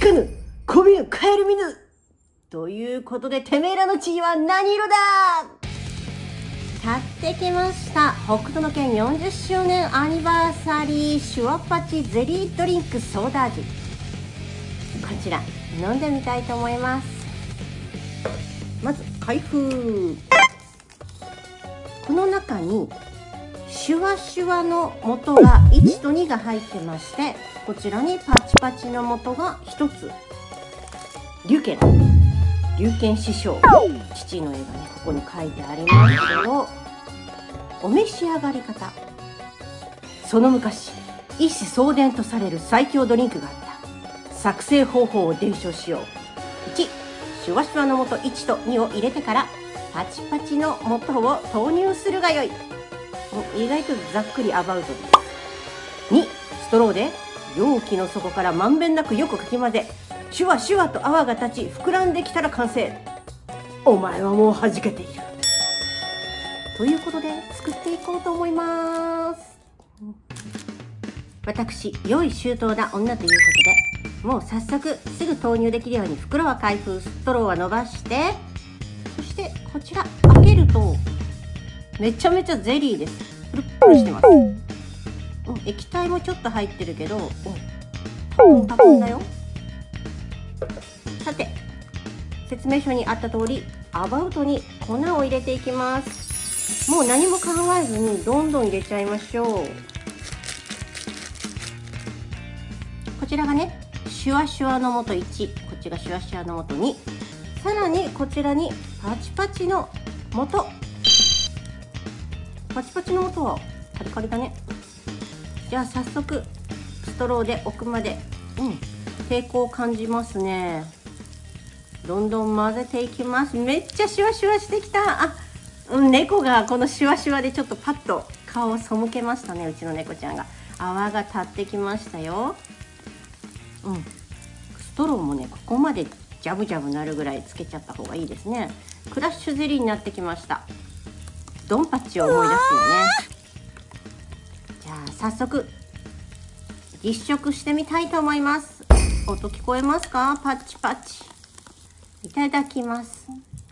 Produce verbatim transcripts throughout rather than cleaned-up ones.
かぬこびぬカエル見ぬということで、てめえらの血は何色だ。買ってきました。北斗の拳よんじゅっしゅうねんアニバーサリーシュワパチゼリードリンクソーダ味。こちら飲んでみたいと思います。まず開封。この中にシュワシュワの素がいちとにが入ってまして、こちらにパチパチの素がひとつ。龍拳龍拳師匠、父の絵がねここに書いてありますけど、お召し上がり方。その昔一子相伝とされる最強ドリンクがあった。作成方法を伝承しよう。いち、シュワシュワの素いちとにを入れてからパチパチの素を投入するがよい。意外とざっくりアバウトです。に、ストローで容器の底からまんべんなくよくかき混ぜ、シュワシュワと泡が立ち膨らんできたら完成。お前はもう弾けている。ということで作っていこうと思います。私、良い周到な女ということで、もう早速すぐ投入できるように袋は開封、ストローは伸ばして、そしてこちら開けるとめちゃめちゃゼリーです。プルップルしてます。うん、液体もちょっと入ってるけど、多分多分だよ。さて、説明書にあった通りアバウトに粉を入れていきます。もう何も考えずにどんどん入れちゃいましょう。こちらがねシュワシュワの素いち、こっちがシュワシュワの素に、さらにこちらにパチパチの素。パチパチの素はカリカリだね。じゃあ早速ストローで奥まで、うん、抵抗を感じますね。どんどん混ぜていきます。めっちゃシュワシュワしてきた。あ、うん、猫がこのシュワシュワでちょっとパッと顔を背けましたね。うちの猫ちゃんが泡が立ってきましたよ。うん、ストローもねここまでジャブジャブなるぐらいつけちゃった方がいいですね。クラッシュゼリーになってきました。ドンパッチを思い出すよね。じゃあ早速実食してみたいと思います。音聞こえますか？パチパチ。いただきます。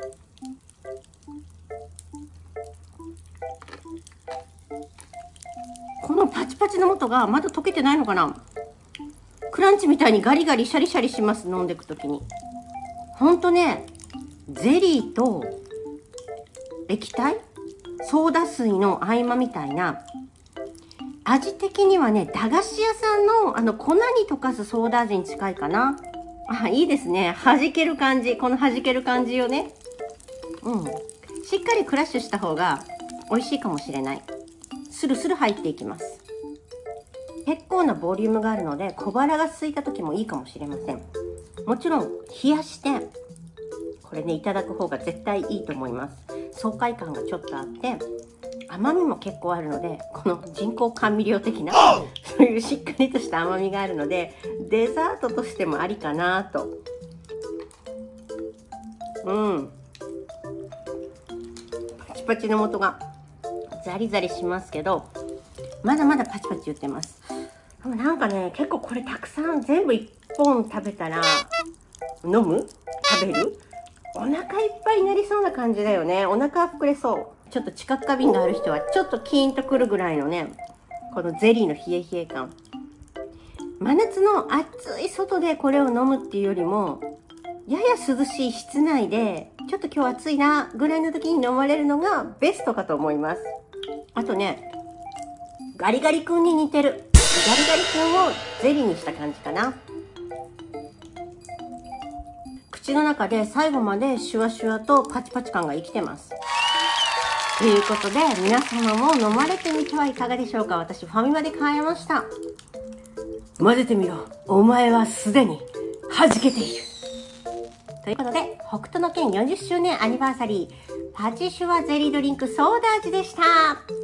このパチパチの素がまだ溶けてないのかな。クランチみたいにガリガリシャリシャリします。飲んでいくときにほんとね、ゼリーと液体ソーダ水の合間みたいな味的にはね、駄菓子屋さんのあの粉に溶かすソーダ味に近いかな。あ、いいですね。弾ける感じ、この弾ける感じをね、うん、しっかりクラッシュした方が美味しいかもしれない。スルスル入っていきます。結構なボリュームがあるので小腹が空いた時もいいかもしれません。もちろん冷やしてこれねいただく方が絶対いいと思います。爽快感がちょっとあって甘みも結構あるので、この人工甘味料的なそういうしっかりとした甘みがあるのでデザートとしてもありかなと。うん、パチパチの素がザリザリしますけどまだまだパチパチ言ってます。でもなんかね結構これたくさん全部いっぽん食べたら飲む食べるお腹いっぱいになりそうな感じだよね。お腹膨れそう。ちょっと知覚過敏がある人はちょっとキーンとくるぐらいのね、このゼリーの冷え冷え感。真夏の暑い外でこれを飲むっていうよりもやや涼しい室内でちょっと今日暑いなぐらいの時に飲まれるのがベストかと思います。あとねガリガリ君に似てる。ガリガリ君をゼリーにした感じかな。口の中で最後までシュワシュワとパチパチ感が生きてます。ということで皆様も飲まれてみてはいかがでしょうか。私ファミマで買いました。混ぜてみろ。お前はすでに弾けている。ということで北斗の拳よんじゅっしゅうねんアニバーサリーパチシュワゼリードリンクソーダ味でした。